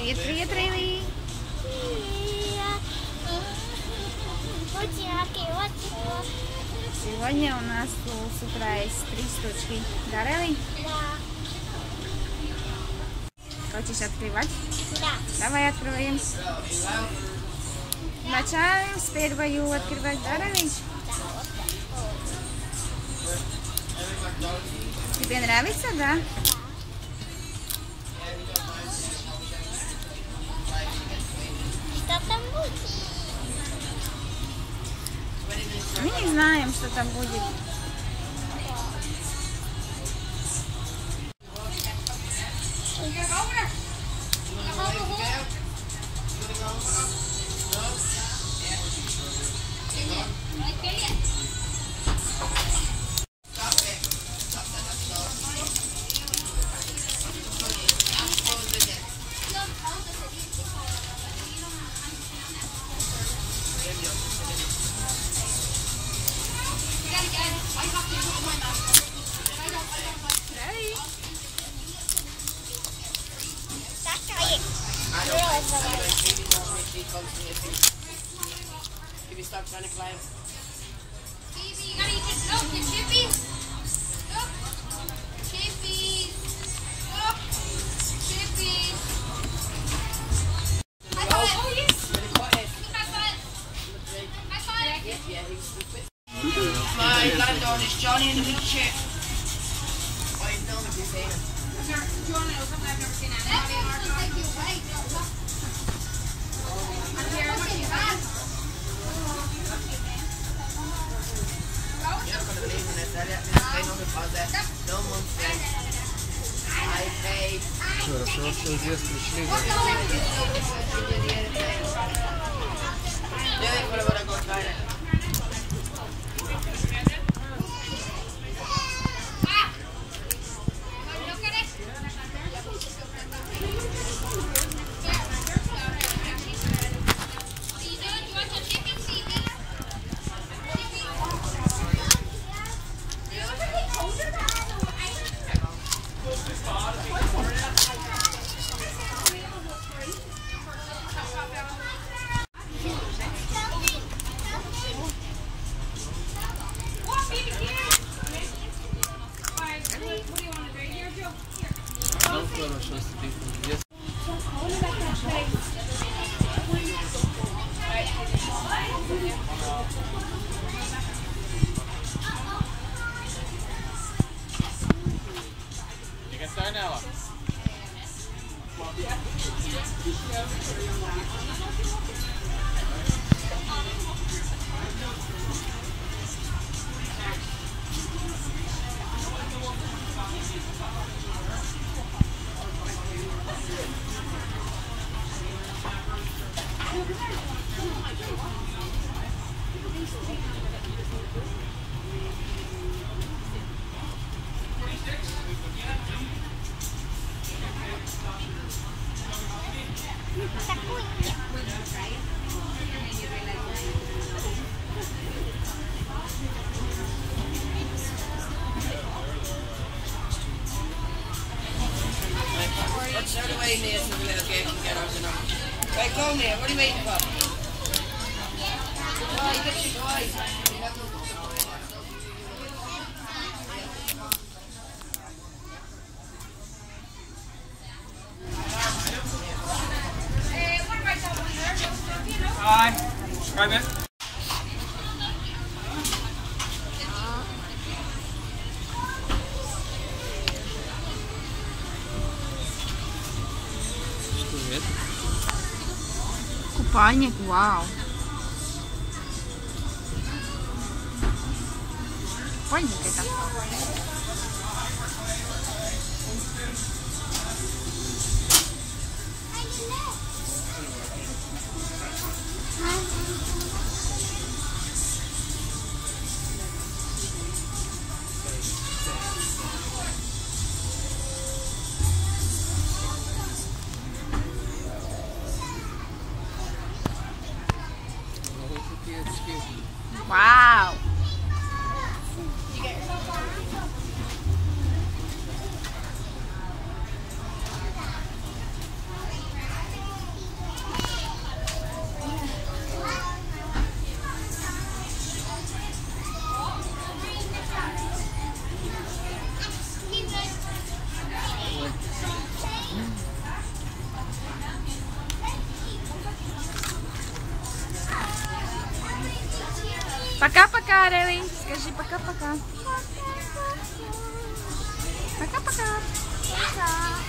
Привет, Рейли. Сегодня у нас с утра есть 3 штучки. Да, Рейли? Да. Хочешь открывать? Да. Давай откроем. Начинаем с первую открывать, да, Рейли? Тебе нравится, да? Что там будет? Мы не знаем, что там будет. If you stop trying to climb. Phoebe, you gotta eat your look, your chippies. Look. Chippies. Look. Chippies. High five. Oh, yes. High five. High five. My landlord is Johnny in the blue chip. Oh, he's known if you've seen him. Johnny knows something I've never seen. Let's take you away. I'm here. What do you have? You're not going to believe in this, are you? This is pay no deposit, no months rent. I paid. Хорошо, что здесь пришли. Do it for what I go try it. Look at it. What are you doing? You want some chicken, Phoebe? Ну, хорошо, если ты здесь. You can start now. Let's start away, Nia, so the little game can get out now. Right, go, Nia. What are you waiting for? Oh, you get your toys. Hi. Right there. Что это? Купальник, вау. Купальник это. Молодцы, Вау! Пока-пока, Рейли. Скажи пока-пока. Пока-пока.